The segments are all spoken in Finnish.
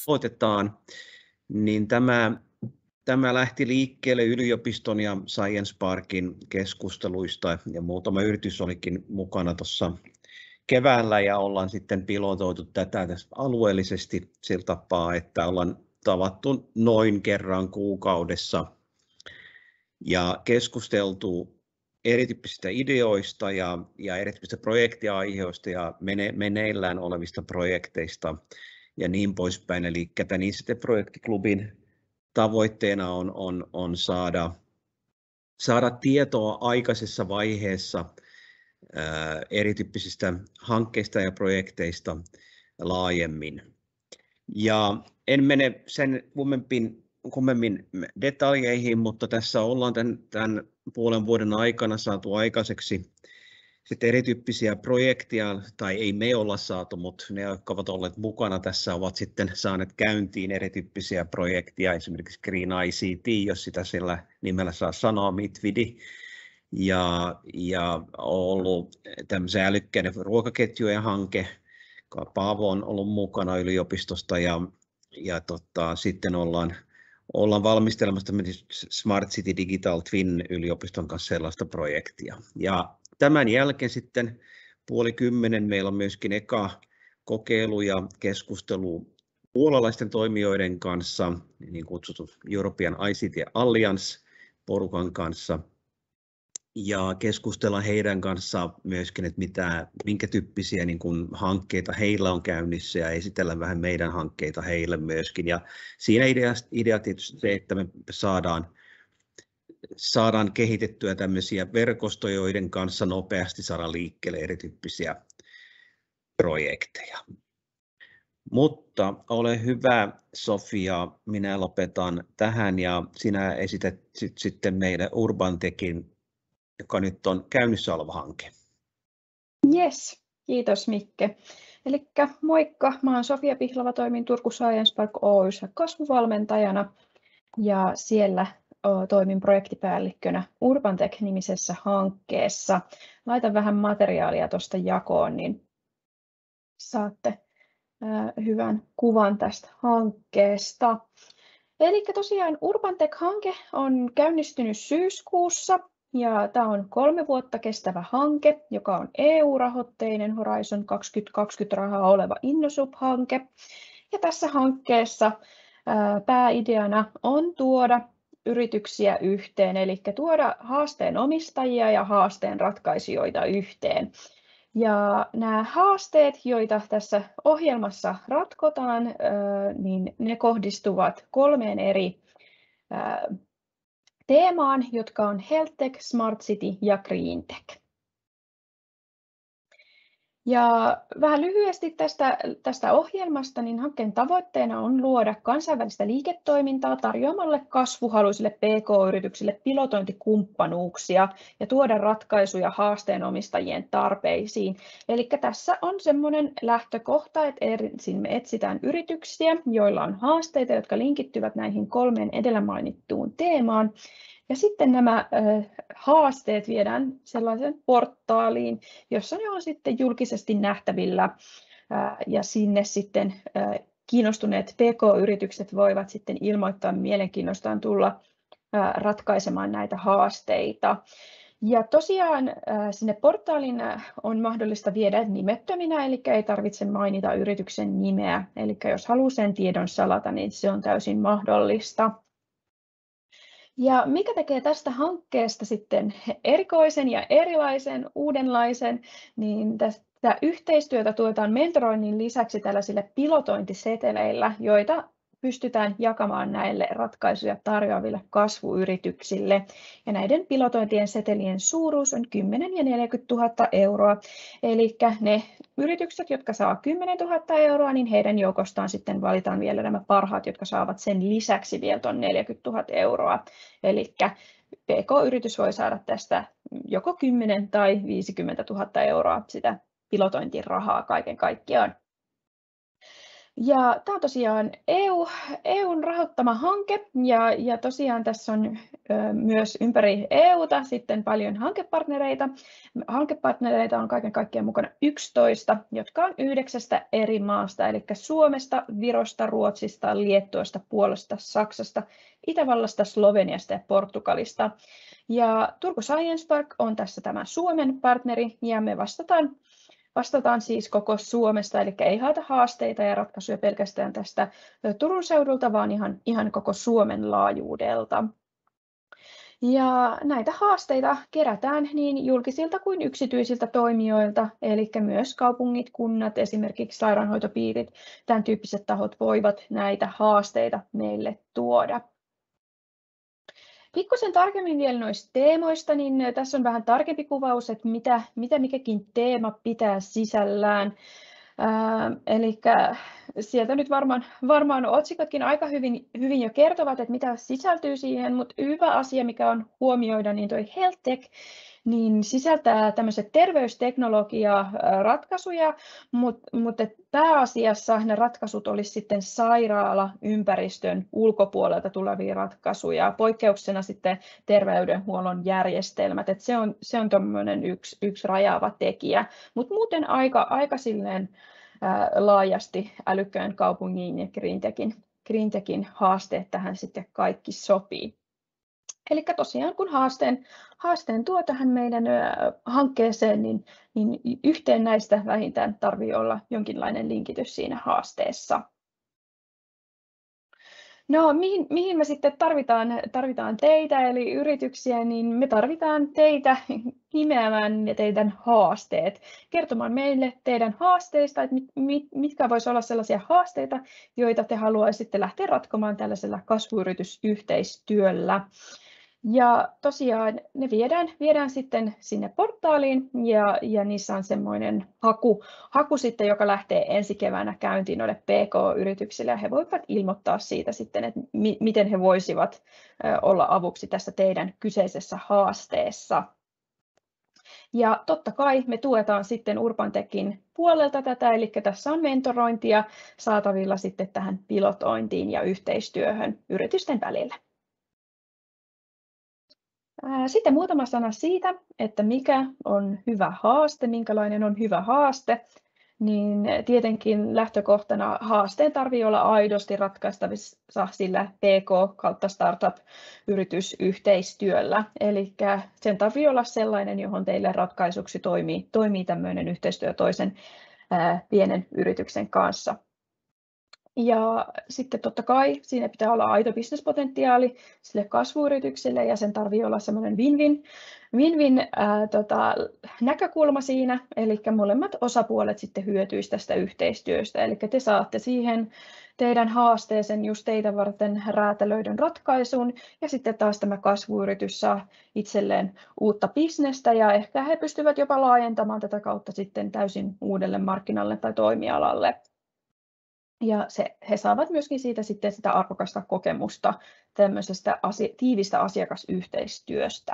aloitetaan, niin tämä lähti liikkeelle yliopiston ja Science Parkin keskusteluista ja muutama yritys olikin mukana tuossa keväällä ja ollaan sitten pilotoitu tätä alueellisesti sillä tapaa, että ollaan tavattu noin kerran kuukaudessa ja keskusteltu erityyppisistä ideoista ja erityyppisistä projektiaiheista ja meneillään olevista projekteista ja niin poispäin. Eli tämän ICT-projektiklubin tavoitteena on saada tietoa aikaisessa vaiheessa erityyppisistä hankkeista ja projekteista laajemmin. Ja en mene sen kummemmin detaljeihin, mutta tässä ollaan tämän puolen vuoden aikana saatu aikaiseksi sitten erityyppisiä projekteja, tai ei me olla saatu, mutta ne, jotka ovat olleet mukana tässä, ovat sitten saaneet käyntiin erityyppisiä projekteja, esimerkiksi Green ICT, jos sitä sillä nimellä saa sanoa, MITVIDI, ja on ollut tämmöisiä älykkäiden ruokaketjujen hanke, Paavo on ollut mukana yliopistosta, ja sitten ollaan valmistelemassa Smart City Digital Twin yliopiston kanssa sellaista projektia. Ja tämän jälkeen sitten 9:30 meillä on myöskin eka kokeilu ja keskustelu puolalaisten toimijoiden kanssa, niin kutsuttu European ICT Alliance porukan kanssa. Ja keskustella heidän kanssaan myöskin, että minkä tyyppisiä niin kuin hankkeita heillä on käynnissä ja esitellä vähän meidän hankkeita heille myöskin. Ja siinä idea tietysti se, että me saadaan kehitettyä tämmöisiä verkostoja, joiden kanssa nopeasti saadaan liikkeelle erityyppisiä projekteja. Mutta ole hyvä, Sofia, minä lopetan tähän ja sinä esität sitten meille UrbanTechin, joka nyt on käynnissä oleva hanke. Yes, kiitos Mikke. Elikkä moikka, mä oon Sofia Pihlava, toimin Turku Science Park Oy:ssä kasvuvalmentajana ja siellä toimin projektipäällikkönä UrbanTech-nimisessä hankkeessa. Laitan vähän materiaalia tuosta jakoon, niin saatte hyvän kuvan tästä hankkeesta. Eli tosiaan UrbanTech-hanke on käynnistynyt syyskuussa. Ja tämä on 3 vuotta kestävä hanke, joka on EU-rahoitteinen Horizon 2020 rahaa oleva InnoSub-hanke. Ja tässä hankkeessa pääideana on tuoda yrityksiä yhteen, eli tuoda haasteen omistajia ja haasteen ratkaisijoita yhteen. Ja nämä haasteet, joita tässä ohjelmassa ratkotaan, niin ne kohdistuvat 3 eri teemaan, jotka on HealthTech, Smart City ja GreenTech. Ja vähän lyhyesti tästä ohjelmasta, niin hankkeen tavoitteena on luoda kansainvälistä liiketoimintaa tarjoamalle kasvuhaluisille PK-yrityksille pilotointikumppanuuksia ja tuoda ratkaisuja haasteenomistajien tarpeisiin. Eli tässä on semmoinen lähtökohta, että ensin me etsitään yrityksiä, joilla on haasteita, jotka linkittyvät näihin 3 edellä mainittuun teemaan. Ja sitten nämä haasteet viedään sellaiseen portaaliin, jossa ne on sitten julkisesti nähtävillä ja sinne sitten kiinnostuneet PK-yritykset voivat sitten ilmoittaa mielenkiinnostaan tulla ratkaisemaan näitä haasteita. Ja tosiaan sinne portaaliin on mahdollista viedä nimettöminä, eli ei tarvitse mainita yrityksen nimeä. Eli jos haluaa sen tiedon salata, niin se on täysin mahdollista. Ja mikä tekee tästä hankkeesta sitten erikoisen ja erilaisen, uudenlaisen, niin tästä yhteistyötä tuetaan mentoroinnin lisäksi tällaisille pilotointiseteleillä, joita pystytään jakamaan näille ratkaisuja tarjoaville kasvuyrityksille. Ja näiden pilotointien setelien suuruus on 10 000 ja 40 000 euroa. Eli ne yritykset, jotka saa 10 000 euroa, niin heidän joukostaan sitten valitaan vielä nämä parhaat, jotka saavat sen lisäksi vielä tuon 40 000 euroa. Eli PK-yritys voi saada tästä joko 10 tai 50 000 euroa sitä pilotointirahaa kaiken kaikkiaan. Ja tämä on tosiaan EUn rahoittama hanke ja tosiaan tässä on myös ympäri EUta sitten paljon hankepartnereita. Hankepartnereita on kaiken kaikkiaan mukana 11, jotka on 9 eri maasta, eli Suomesta, Virosta, Ruotsista, Liettuasta, Puolasta, Saksasta, Itävallasta, Sloveniasta ja Portugalista. Ja Turku Science Park on tässä tämä Suomen partneri ja me vastataan siis koko Suomesta, eli ei haeta haasteita ja ratkaisuja pelkästään tästä Turun seudulta, vaan ihan koko Suomen laajuudelta. Ja näitä haasteita kerätään niin julkisilta kuin yksityisiltä toimijoilta, eli myös kaupungit, kunnat, esimerkiksi sairaanhoitopiirit, tämän tyyppiset tahot voivat näitä haasteita meille tuoda. Pikkuisen tarkemmin vielä noista teemoista, niin tässä on vähän tarkempi kuvaus, että mitä mikäkin teema pitää sisällään. Eli sieltä nyt varmaan otsikotkin aika hyvin jo kertovat, että mitä sisältyy siihen, mutta hyvä asia, mikä on huomioida, niin toi Health Tech, niin sisältää tämmöiset terveysteknologia-ratkaisuja, mutta pääasiassa ne ratkaisut olisi sitten sairaalaympäristön ulkopuolelta tulevia ratkaisuja, poikkeuksena sitten terveydenhuollon järjestelmät, että se on tämmöinen yksi rajaava tekijä, mutta muuten aika silleen laajasti älykkään kaupungin ja Greentechin haasteet tähän sitten kaikki sopii. Eli tosiaan kun haasteen tuo tähän meidän hankkeeseen, niin yhteen näistä vähintään tarvitsee olla jonkinlainen linkitys siinä haasteessa. No mihin me sitten tarvitaan teitä eli yrityksiä, niin me tarvitaan teitä nimeämään ne teidän haasteet, kertomaan meille teidän haasteista, että mitkä voisi olla sellaisia haasteita, joita te haluaisitte lähteä ratkomaan tällaisella kasvuyritysyhteistyöllä. Ja tosiaan ne viedään sitten sinne portaaliin ja niissä on semmoinen haku sitten, joka lähtee ensi keväänä käyntiin noille PK-yrityksille ja he voivat ilmoittaa siitä sitten, että miten he voisivat olla avuksi tässä teidän kyseisessä haasteessa. Ja totta kai me tuetaan sitten Urban Techin puolelta tätä, eli tässä on mentorointia saatavilla sitten tähän pilotointiin ja yhteistyöhön yritysten välillä. Sitten muutama sana siitä, että mikä on hyvä haaste, minkälainen on hyvä haaste, niin tietenkin lähtökohtana haasteen tarvitsee olla aidosti ratkaistavissa sillä PK kautta startup-yritysyhteistyöllä. Eli sen tarvitsee olla sellainen, johon teille ratkaisuksi toimii tämmöinen yhteistyö toisen pienen yrityksen kanssa. Ja sitten totta kai siinä pitää olla aito bisnespotentiaali sille kasvuyritykselle ja sen tarvitsee olla semmoinen win-win näkökulma siinä, eli molemmat osapuolet sitten hyötyisivät tästä yhteistyöstä, eli te saatte siihen teidän haasteeseen just teitä varten räätälöidyn ratkaisun ja sitten taas tämä kasvuyritys saa itselleen uutta bisnestä ja ehkä he pystyvät jopa laajentamaan tätä kautta sitten täysin uudelle markkinalle tai toimialalle. Ja he saavat myöskin siitä sitten sitä arvokasta kokemusta tämmöisestä tiivistä asiakasyhteistyöstä.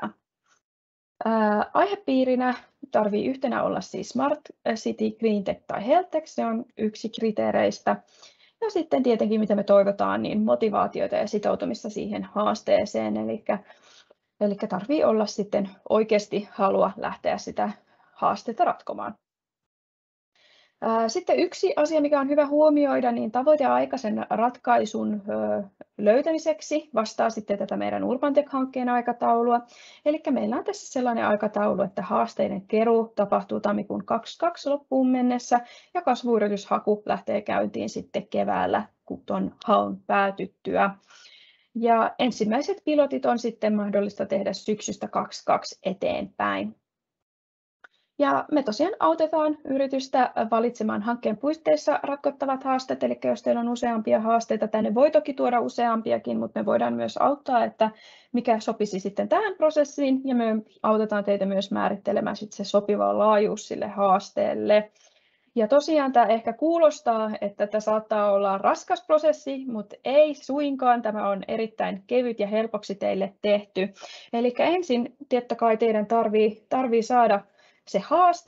Aihepiirinä tarvii yhtenä olla siis Smart City, Greentech tai Health Tech, se on yksi kriteereistä. Ja sitten tietenkin mitä me toivotaan, niin motivaatiota ja sitoutumista siihen haasteeseen, eli tarvii olla sitten oikeasti halua lähteä sitä haastetta ratkomaan. Sitten yksi asia, mikä on hyvä huomioida, niin tavoiteaikaisen ratkaisun löytämiseksi vastaa sitten tätä meidän Urban Tech-hankkeen aikataulua. Eli meillä on tässä sellainen aikataulu, että haasteiden keruu tapahtuu tammikuun 22 loppuun mennessä ja kasvuyrityshaku lähtee käyntiin sitten keväällä, kun tuon haun päätyttyä. Ja ensimmäiset pilotit on sitten mahdollista tehdä syksystä 2022 eteenpäin. Ja me tosiaan autetaan yritystä valitsemaan hankkeen puitteissa ratkottavat haasteet, eli jos teillä on useampia haasteita, tänne voi toki tuoda useampiakin, mutta me voidaan myös auttaa, että mikä sopisi sitten tähän prosessiin, ja me autetaan teitä myös määrittelemään sitten se sopiva laajuus sille haasteelle. Ja tosiaan tämä ehkä kuulostaa, että tämä saattaa olla raskas prosessi, mutta ei suinkaan. Tämä on erittäin kevyt ja helpoksi teille tehty. Eli ensin totta kai teidän tarvii saada se haaste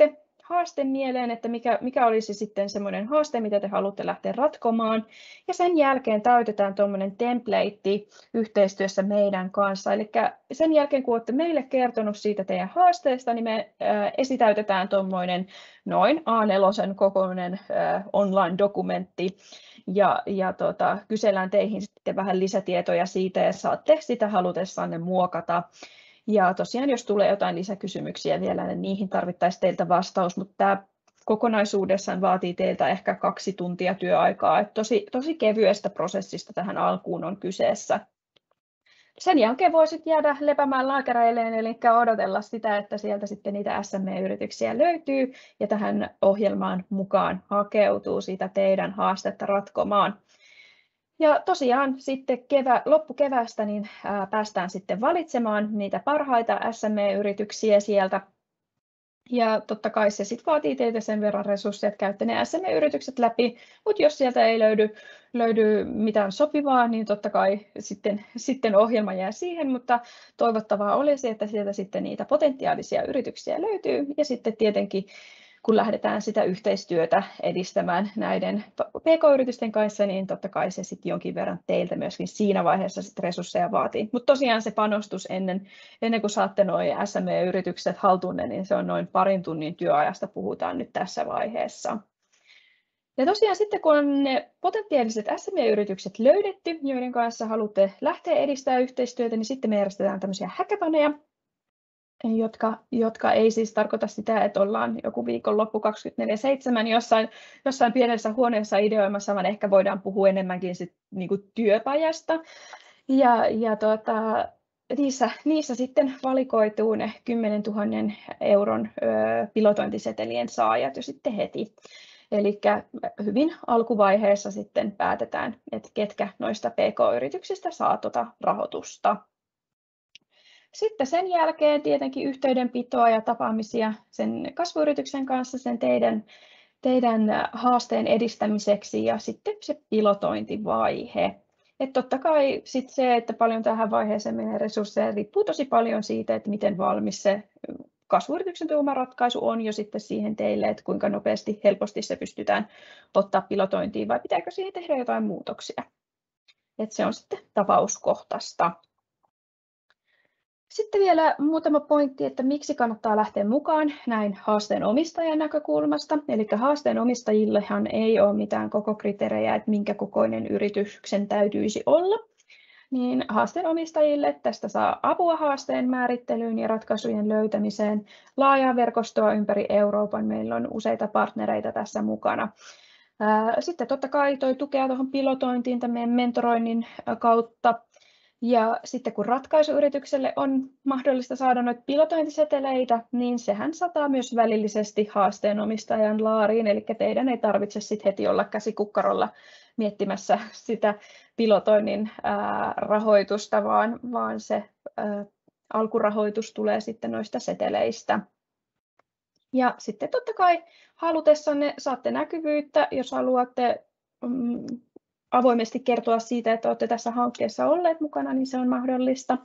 haaste mieleen, että mikä olisi sitten semmoinen haaste, mitä te haluatte lähteä ratkomaan. Ja sen jälkeen täytetään tuommoinen template yhteistyössä meidän kanssa. Eli sen jälkeen, kun olette meille kertonut siitä teidän haasteesta, niin me esitäytetään tuommoinen noin A4 kokoinen online-dokumentti. Ja kysellään teihin sitten vähän lisätietoja siitä ja saatte sitä halutessanne muokata. Ja tosiaan, jos tulee jotain lisäkysymyksiä vielä, niin niihin tarvittaisiin teiltä vastaus, mutta tämä kokonaisuudessaan vaatii teiltä ehkä 2 tuntia työaikaa. Että tosi kevyestä prosessista tähän alkuun on kyseessä. Sen jälkeen voisit jäädä lepäämään laakereilleen, eli odotella sitä, että sieltä sitten niitä SME-yrityksiä löytyy ja tähän ohjelmaan mukaan hakeutuu sitä teidän haastetta ratkomaan. Ja tosiaan sitten loppukeväästä niin päästään sitten valitsemaan niitä parhaita SME-yrityksiä sieltä. Ja totta kai se sitten vaatii teiltä sen verran resursseja, että käytte ne SME-yritykset läpi, mutta jos sieltä ei löydy mitään sopivaa, niin totta kai sitten ohjelma jää siihen, mutta toivottavaa olisi, että sieltä sitten niitä potentiaalisia yrityksiä löytyy ja sitten tietenkin kun lähdetään sitä yhteistyötä edistämään näiden PK-yritysten kanssa, niin totta kai se sitten jonkin verran teiltä myöskin siinä vaiheessa sit resursseja vaatii. Mutta tosiaan se panostus ennen kuin saatte nuo SME-yritykset haltuunne, niin se on noin 2 tunnin työajasta puhutaan nyt tässä vaiheessa. Ja tosiaan sitten kun on ne potentiaaliset SME-yritykset löydetty, joiden kanssa haluatte lähteä edistämään yhteistyötä, niin sitten me järjestetään tämmöisiä hackathoneja, jotka ei siis tarkoita sitä, että ollaan joku viikonloppu 24/7 jossain pienessä huoneessa ideoimassa, vaan ehkä voidaan puhua enemmänkin sit niinku työpajasta. Niissä sitten valikoituu ne 10 000 euron pilotointisetelien saajat jo sitten heti. Eli hyvin alkuvaiheessa sitten päätetään, että ketkä noista PK-yrityksistä saa rahoitusta. Sitten sen jälkeen tietenkin yhteydenpitoa ja tapaamisia sen kasvuyrityksen kanssa sen teidän haasteen edistämiseksi ja sitten se pilotointivaihe. Että totta kai sit se, että paljon tähän vaiheeseen menee resursseja, riippuu tosi paljon siitä, että miten valmis se kasvuyrityksen tuoma ratkaisu on jo sitten siihen teille, että kuinka nopeasti, helposti se pystytään ottaa pilotointiin vai pitääkö siihen tehdä jotain muutoksia. Että se on sitten tapauskohtaista. Sitten vielä muutama pointti, että miksi kannattaa lähteä mukaan näin haasteen omistajan näkökulmasta. Eli haasteen omistajillehan ei ole mitään koko kriteerejä, että minkä kokoinen yrityksen täytyisi olla. Niin haasteen omistajille tästä saa apua haasteen määrittelyyn ja ratkaisujen löytämiseen, laajaa verkostoa ympäri Euroopan. Meillä on useita partnereita tässä mukana. Sitten totta kai toi tukea tuohon pilotointiin tämän meidän mentoroinnin kautta. Ja sitten kun ratkaisuyritykselle on mahdollista saada noita pilotointiseteleitä, niin sehän sataa myös välillisesti haasteen omistajan laariin, eli teidän ei tarvitse sitten heti olla käsikukkarolla miettimässä sitä pilotoinnin rahoitusta, vaan se alkurahoitus tulee sitten noista seteleistä. Ja sitten totta kai halutessanne saatte näkyvyyttä, jos haluatte avoimesti kertoa siitä, että olette tässä hankkeessa olleet mukana, niin se on mahdollista.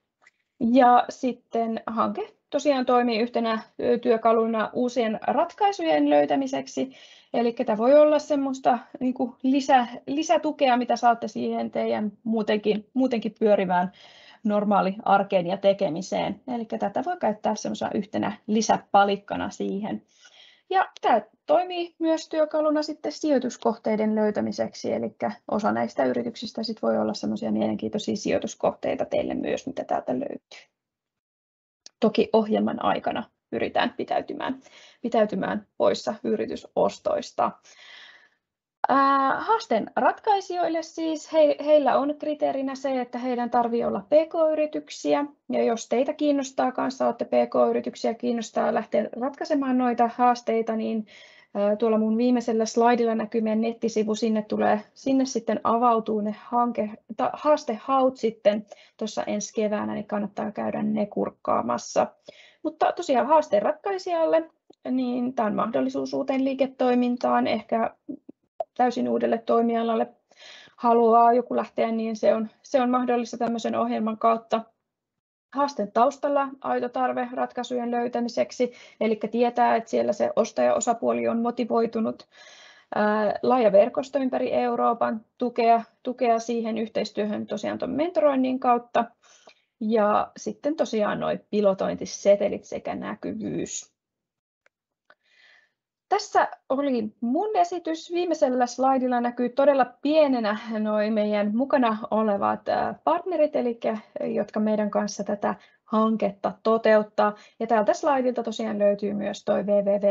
Ja sitten hanke tosiaan toimii yhtenä työkaluna uusien ratkaisujen löytämiseksi. Eli tämä voi olla semmoista niin kuin lisätukea, mitä saatte siihen teidän muutenkin pyörivään normaali arkeen ja tekemiseen. Eli tätä voi käyttää semmoisena yhtenä lisäpalikkana siihen. Ja tämä toimii myös työkaluna sitten sijoituskohteiden löytämiseksi, eli osa näistä yrityksistä sit voi olla semmoisia mielenkiintoisia sijoituskohteita teille myös, mitä täältä löytyy. Toki ohjelman aikana pyritään pitäytymään poissa yritysostoista. Haasteen ratkaisijoille siis heillä on kriteerinä se, että heidän tarvitsee olla PK-yrityksiä. Ja jos teitä kiinnostaa kanssa, olette PK-yrityksiä kiinnostaa lähteä ratkaisemaan noita haasteita, niin tuolla mun viimeisellä slaidilla näkyy meidän nettisivu. Sinne sitten avautuu ne haastehaut sitten tuossa ensi keväänä, niin kannattaa käydä ne kurkkaamassa. Mutta tosiaan haasteen ratkaisijalle, niin tämä on mahdollisuus uuteen liiketoimintaan, ehkä täysin uudelle toimialalle haluaa joku lähteä, niin se on mahdollista tämmöisen ohjelman kautta. haasteen taustalla aito tarve ratkaisujen löytämiseksi, eli tietää, että siellä se ostajaosapuoli on motivoitunut. Laaja verkosto ympäri Euroopan, tukea siihen yhteistyöhön tosiaan tuon mentoroinnin kautta. Ja sitten tosiaan nuo pilotointisetelit sekä näkyvyys. Tässä oli mun esitys. Viimeisellä slaidilla näkyy todella pienenä nuo meidän mukana olevat partnerit, eli jotka meidän kanssa tätä hanketta toteuttaa. Ja tältä slaidilta tosiaan löytyy myös tuo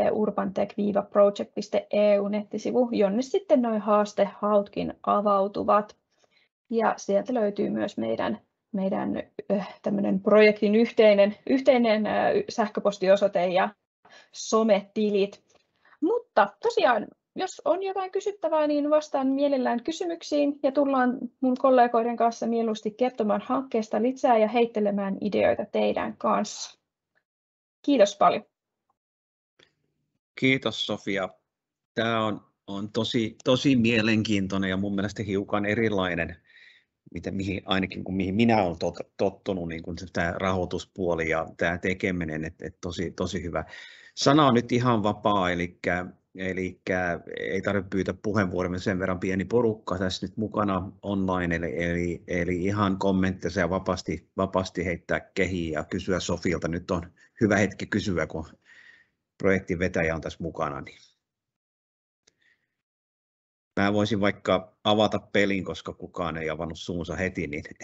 www.urbantech-project.eu-nettisivu, jonne sitten nuo haastehautkin avautuvat. Ja sieltä löytyy myös meidän tämmöinen projektin yhteinen sähköpostiosoite ja sometilit. Mutta tosiaan, jos on jotain kysyttävää, niin vastaan mielellään kysymyksiin ja tullaan mun kollegoiden kanssa mieluusti kertomaan hankkeesta lisää ja heittelemään ideoita teidän kanssa. Kiitos paljon. Kiitos Sofia. Tämä on tosi mielenkiintoinen ja mun mielestä hiukan erilainen, mihin minä olen tottunut, niin kuin tämä rahoituspuoli ja tämä tekeminen, että tosi hyvä. Sana on nyt ihan vapaa, eli ei tarvitse pyytää puheenvuoroa, sen verran pieni porukka tässä nyt mukana online, eli ihan kommentteja ja vapaasti heittää kehiin ja kysyä Sofilta. Nyt on hyvä hetki kysyä, kun projektin vetäjä on tässä mukana. Niin. Mä voisin vaikka avata pelin, koska kukaan ei avannut suunsa heti,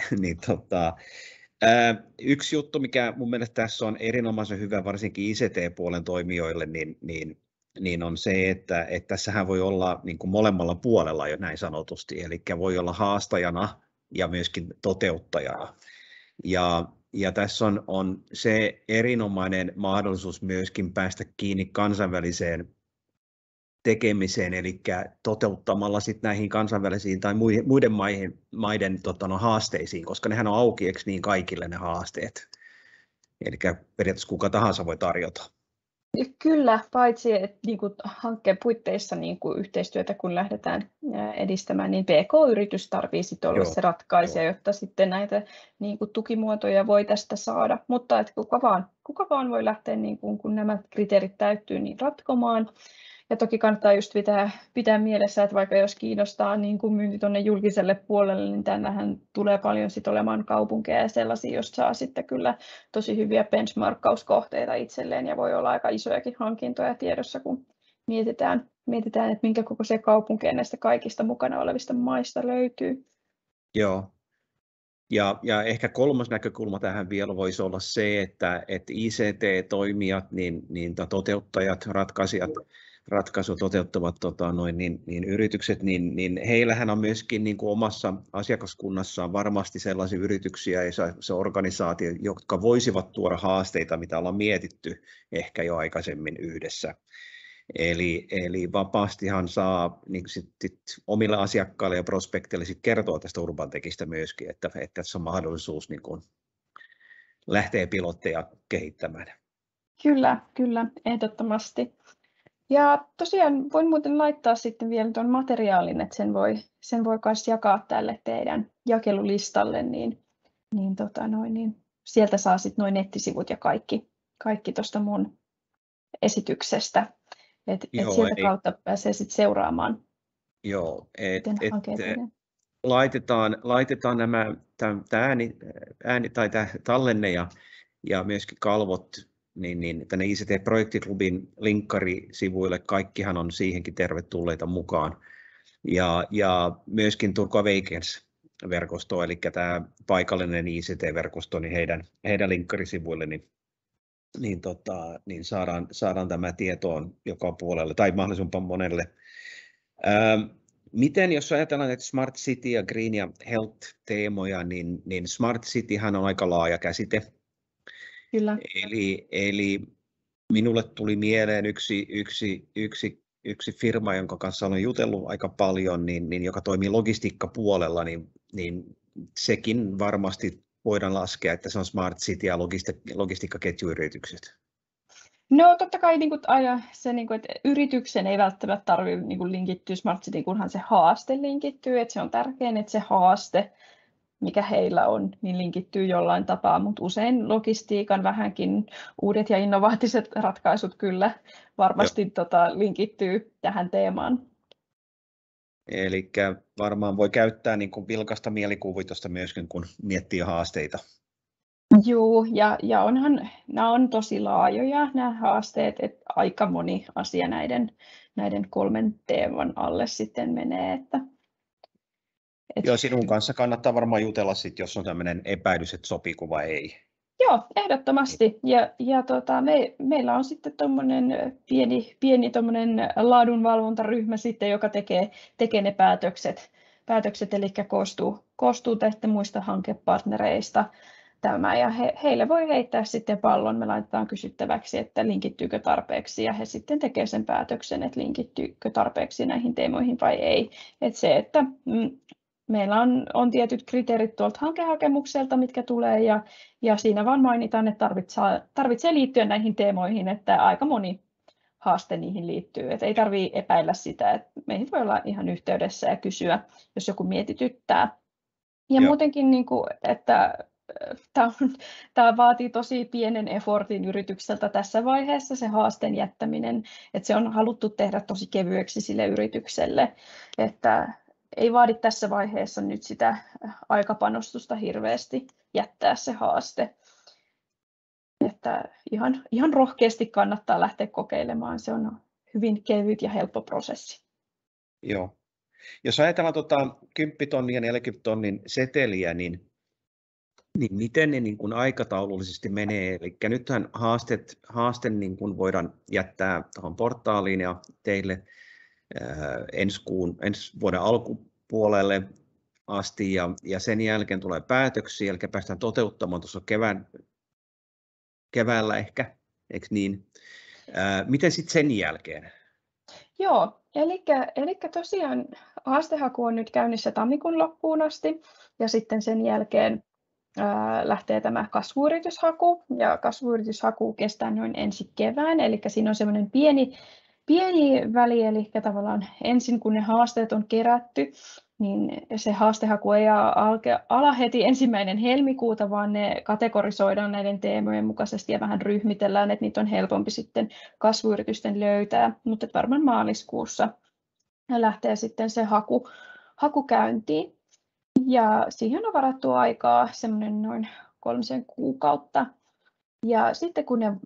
yksi juttu, mikä mun mielestä tässä on erinomaisen hyvä, varsinkin ICT-puolen toimijoille, niin on se, että tässähän voi olla niin kuin molemmalla puolella jo näin sanotusti, eli voi olla haastajana ja myöskin toteuttajana. Ja tässä on se erinomainen mahdollisuus myöskin päästä kiinni kansainväliseen tekemiseen, eli toteuttamalla sitten näihin kansainvälisiin tai muiden maiden haasteisiin, koska nehän on auki niin kaikille ne haasteet. Eli periaatteessa kuka tahansa voi tarjota. Kyllä, paitsi että hankkeen puitteissa yhteistyötä kun lähdetään edistämään, niin PK-yritys tarvitsee olla se ratkaisija, jotta sitten näitä tukimuotoja voi tästä saada. Mutta että kuka vaan voi lähteä, kun nämä kriteerit täyttyy, niin ratkomaan. Ja toki kannattaa just pitää mielessä, että vaikka jos kiinnostaa myynti tuonne julkiselle puolelle, niin tänähän tulee paljon sit olemaan kaupunkeja ja sellaisia, joista saa sitten kyllä tosi hyviä benchmarkkauskohteita itselleen ja voi olla aika isojakin hankintoja tiedossa, kun mietitään, että minkä kokoisia kaupunkeja näistä kaikista mukana olevista maista löytyy. Joo. Ja ehkä kolmas näkökulma tähän vielä voisi olla se, että ICT-toimijat, niin toteuttajat, ratkaisu toteuttavat yritykset, niin heillähän on myöskin niin kuin omassa asiakaskunnassaan varmasti sellaisia yrityksiä ja se organisaatio, jotka voisivat tuoda haasteita, mitä ollaan mietitty ehkä jo aikaisemmin yhdessä. Eli vapaastihan saa niin sit omille asiakkaille ja prospekteille kertoa tästä Urbantechistä myöskin, että tässä on mahdollisuus niin kuin lähteä pilotteja kehittämään. Kyllä, ehdottomasti. Ja tosiaan voin muuten laittaa sitten vielä tuon materiaalin, että sen voi myös jakaa tälle teidän jakelulistalle, niin sieltä saa sitten nuo nettisivut ja kaikki tuosta mun esityksestä, että sieltä kautta pääsee sitten seuraamaan. Joo, laitetaan tämä ääni tai tämä tallenne ja myöskin kalvot niin tänne ICT-projektiklubin linkkarisivuille, kaikkihan on siihenkin tervetulleita mukaan. Ja myöskin Turku Awakens-verkosto, eli tämä paikallinen ICT-verkosto, niin heidän linkkarisivuille, niin saadaan tämä tietoon joka puolelle tai mahdollisimman monelle. Miten, jos ajatellaan että Smart City ja Green ja Health-teemoja, niin Smart Cityhän on aika laaja käsite. Kyllä. Eli minulle tuli mieleen yksi firma, jonka kanssa olen jutellut aika paljon, niin joka toimii logistiikkapuolella, niin sekin varmasti voidaan laskea, että se on Smart City ja logistiikkaketjuyritykset. No totta kai se, että yrityksen ei välttämättä tarvitse linkittyä Smart Cityin, kunhan se haaste linkittyy, että se on tärkein, että se haaste mikä heillä on, niin linkittyy jollain tapaa, mutta usein logistiikan vähänkin uudet ja innovaatiset ratkaisut kyllä varmasti linkittyy tähän teemaan. Eli varmaan voi käyttää niin kuin vilkasta mielikuvitusta myöskin, kun miettii haasteita. Joo, ja onhan nämä on tosi laajoja nämä haasteet, että aika moni asia näiden 3 teeman alle sitten menee. Joo, sinun kanssa kannattaa varmaan jutella sit, jos on tämmöinen epäilys, että sopiiko vai ei. Joo, ehdottomasti. Meillä on sitten tuommoinen pieni laadunvalvontaryhmä sitten, joka tekee ne päätökset, eli koostuu tästä muista hankepartnereista tämä, ja heille voi heittää sitten pallon, me laitetaan kysyttäväksi, että linkittyykö tarpeeksi, ja he sitten tekee sen päätöksen, että linkittyykö tarpeeksi näihin teemoihin vai ei. Että meillä on tietyt kriteerit tuolta hankehakemukselta, mitkä tulee, ja siinä vaan mainitaan, että tarvitsee liittyä näihin teemoihin, että aika moni haaste niihin liittyy. Että ei tarvitse epäillä sitä, että meihin voi olla ihan yhteydessä ja kysyä, jos joku mietityttää. Ja muutenkin, että tämä vaatii tosi pienen effortin yritykseltä tässä vaiheessa, se haasteen jättäminen, että se on haluttu tehdä tosi kevyeksi sille yritykselle, että ei vaadi tässä vaiheessa nyt sitä aikapanostusta hirveästi jättää se haaste. Että ihan rohkeasti kannattaa lähteä kokeilemaan, se on hyvin kevyt ja helppo prosessi. Joo. Jos ajatellaan 10 tonnin ja 40 tonnin seteliä, niin miten ne niin kuin aikataulullisesti menee? Eli nythän haaste niin kuin voidaan jättää tuohon portaaliin ja teille ensi vuoden alkupuolelle asti, ja sen jälkeen tulee päätöksiä, eli päästään toteuttamaan tuossa keväällä ehkä, eikö niin? Miten sitten sen jälkeen? Joo, eli tosiaan haastehaku on nyt käynnissä tammikuun loppuun asti, ja sitten sen jälkeen lähtee tämä kasvuyrityshaku, ja kasvuyrityshaku kestää noin ensi kevään, eli siinä on semmoinen pieni väli, eli tavallaan ensin kun ne haasteet on kerätty, niin se haastehaku ei ala heti 1. helmikuuta, vaan ne kategorisoidaan näiden teemojen mukaisesti ja vähän ryhmitellään, että niitä on helpompi sitten kasvuyritysten löytää, mutta varmaan maaliskuussa lähtee sitten se haku käyntiin. Ja siihen on varattu aikaa semmoinen noin 3 kuukautta. Ja sitten kun ne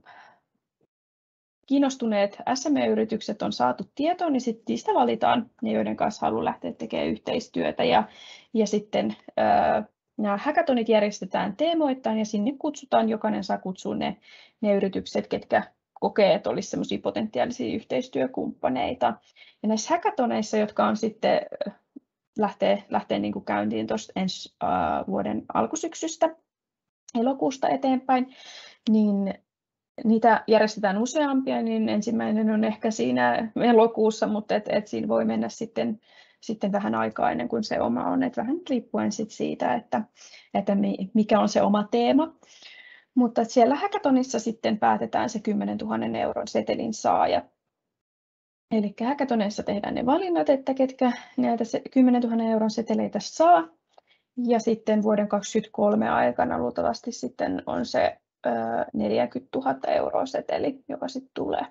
kiinnostuneet SME-yritykset on saatu tietoon, niin sitten niistä valitaan ne, joiden kanssa haluaa lähteä tekemään yhteistyötä. Ja sitten nämä hackathonit järjestetään teemoittain, ja sinne jokainen saa kutsua ne yritykset, ketkä kokee, että olisi semmoisia potentiaalisia yhteistyökumppaneita. Ja näissä hackathoneissa, jotka on sitten lähtee niin kuin käyntiin tuosta ensi vuoden alkusyksystä, elokuusta eteenpäin, niin niitä järjestetään useampia, niin ensimmäinen on ehkä siinä elokuussa, mutta siinä voi mennä sitten vähän aikaa ennen kuin se oma on, että vähän riippuen siitä, että mikä on se oma teema. Mutta siellä hackathonissa sitten päätetään se 10 000 euron setelin saaja. Eli hackathonissa tehdään ne valinnat, että ketkä näitä 10 000 euron seteleitä saa. Ja sitten vuoden 2023 aikana luultavasti sitten on se 40 000 euroa seteli, joka sitten tulee.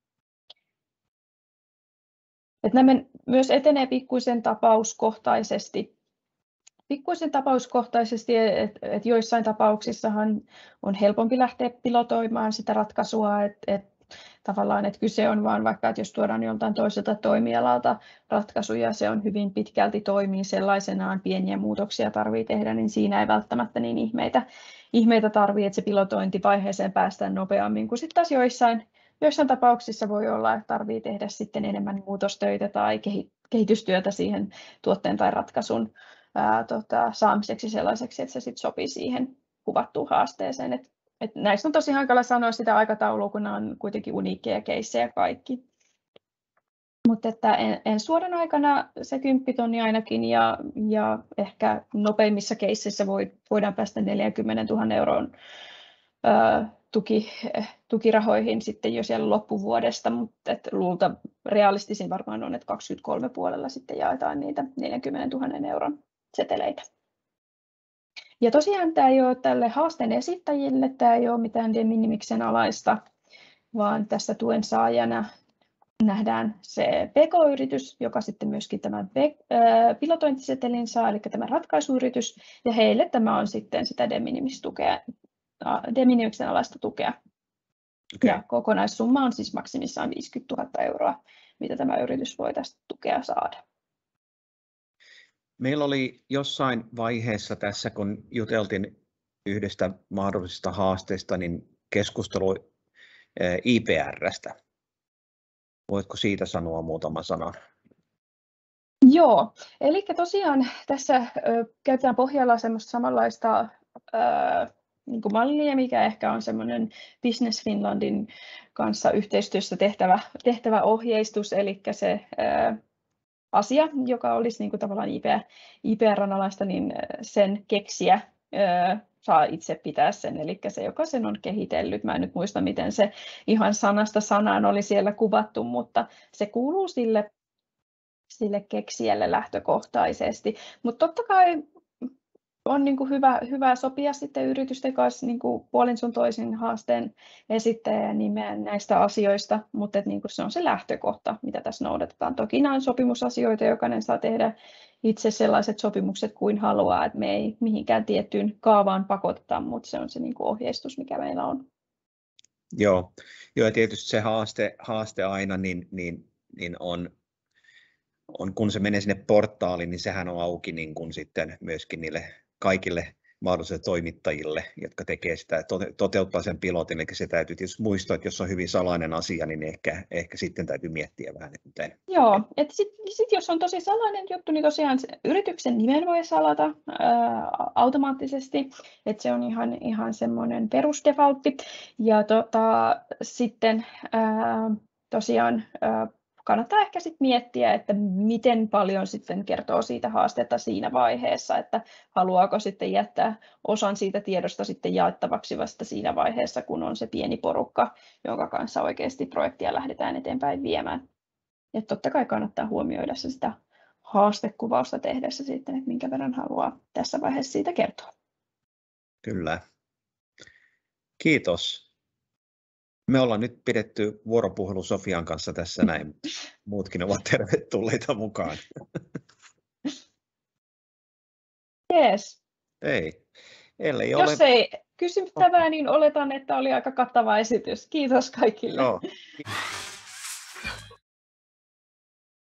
Että nämä myös etenee pikkuisen tapauskohtaisesti, että joissain tapauksissahan on helpompi lähteä pilotoimaan sitä ratkaisua, että tavallaan, että kyse on vaan vaikka, että jos tuodaan joltain toiselta toimialalta ratkaisuja, se on hyvin pitkälti toimii sellaisenaan, pieniä muutoksia tarvitsee tehdä, niin siinä ei välttämättä niin ihmeitä tarvitse, että se pilotointivaiheeseen päästään nopeammin, kuin sitten taas joissain tapauksissa voi olla, että tarvitsee tehdä sitten enemmän muutostöitä tai kehitystyötä siihen tuotteen tai ratkaisun saamiseksi sellaiseksi, että se sitten sopii siihen kuvattuun haasteeseen. Et näistä on tosi hankala sanoa sitä aikataulua, kun nämä on kuitenkin uniikkeja keissejä kaikki. Mutta että ensi vuoden aikana se 10 tonnia ainakin, ja ehkä nopeimmissa keisseissä voidaan päästä 40 000 euron tukirahoihin sitten jo siellä loppuvuodesta, mutta realistisin varmaan on, että 2023 puolella sitten jaetaan niitä 40 000 euron seteleitä. Ja tosiaan tämä ei ole tälle haasteen esittäjille, tämä ei ole mitään de minimiksen alaista, vaan tässä tuen saajana nähdään se PK-yritys, joka sitten myöskin tämän pilotointisetelin saa, eli tämä ratkaisuyritys, ja heille tämä on sitten sitä de minimiksen alaista tukea. Okay. Ja kokonaissumma on siis maksimissaan 50 000 euroa, mitä tämä yritys voi tästä tukea saada. Meillä oli jossain vaiheessa tässä, kun juteltiin yhdestä mahdollisesta haasteesta, niin keskustelu IPR:stä. Voitko siitä sanoa muutaman sanan? Joo, eli tosiaan tässä käytetään pohjalla semmoista samanlaista niin kuin mallia, mikä ehkä on semmoinen Business Finlandin kanssa yhteistyössä tehtävä ohjeistus, eli se asia, joka olisi niin kuin tavallaan IPR:n alaista, niin sen keksijä saa itse pitää sen, eli se, joka sen on kehitellyt. Mä en nyt muista, miten se ihan sanasta sanaan oli siellä kuvattu, mutta se kuuluu sille keksijälle lähtökohtaisesti. Mutta totta kai on niin kuin hyvä sopia sitten yritysten kanssa niin kuin puolin sun toisin haasteen esittäjä nimeä näistä asioista, mutta niin kuin se on se lähtökohta, mitä tässä noudatetaan. Toki nämä on sopimusasioita, jokainen saa tehdä itse sellaiset sopimukset kuin haluaa, että me ei mihinkään tiettyyn kaavaan pakoteta, mutta se on se niin kuin ohjeistus, mikä meillä on. Joo, ja tietysti se haaste aina niin on, kun se menee sinne portaaliin, niin sehän on auki niin kuin sitten myöskin niille kaikille mahdollisille toimittajille, jotka tekee sitä, toteuttaa sen pilotin. Eli se täytyy tietysti muistaa, että jos on hyvin salainen asia, niin ehkä sitten täytyy miettiä vähän. Joo, että sit jos on tosi salainen juttu, niin tosiaan yrityksen nimen voi salata automaattisesti, että se on ihan semmoinen perusdefaultti. Ja sitten tosiaan kannattaa ehkä sitten miettiä, että miten paljon sitten kertoo siitä haastetta siinä vaiheessa, että haluaako sitten jättää osan siitä tiedosta sitten jaettavaksi vasta siinä vaiheessa, kun on se pieni porukka, jonka kanssa oikeasti projektia lähdetään eteenpäin viemään. Ja totta kai kannattaa huomioida sitä haastekuvausta tehdessä sitten, että minkä verran haluaa tässä vaiheessa siitä kertoa. Kyllä. Kiitos. Me ollaan nyt pidetty vuoropuhelu Sofian kanssa tässä näin. Muutkin ovat tervetulleita mukaan. Yes. Ei. Jos ei kysyttävää, niin oletan, että oli aika kattava esitys. Kiitos kaikille. Joo.